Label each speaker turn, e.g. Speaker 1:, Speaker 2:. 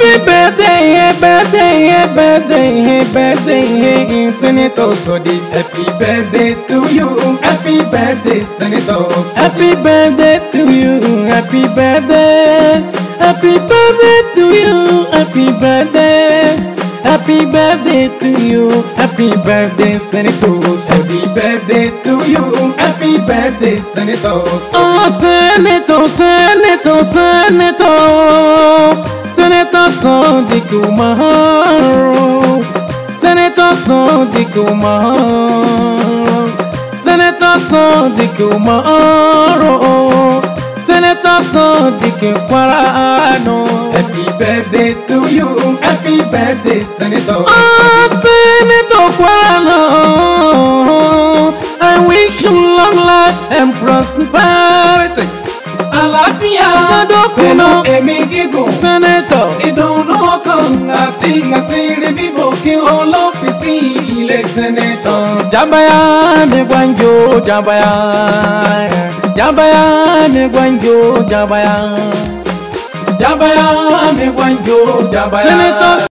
Speaker 1: Happy birthday, birthday, birthday, birthday, Senator Sodi. Happy birthday to you. Happy birthday, Senator. Happy birthday to you. Happy birthday. Happy birthday to you. Happy birthday. Happy birthday to you. Happy birthday, Senators. Happy birthday to you. Happy birthday, Senators. Oh, Senator, Senator, Senator. Senator Sodi Kumaro. Senator Sodi Kumaro. Senator Sodi Kumaro. Senator Sodi Kumaro. Happy birthday to you. Happy birthday, Senator. Oh, Senator Kumaro. I wish you long life and prosperity. Alafia dokuno emigigo Senator idono konga tinga siri biboki olofisi ile Senator Jabaya me gwanjo jabaya Jabaya me gwanjo jabaya Jabaya me gwanjo jabaya Senator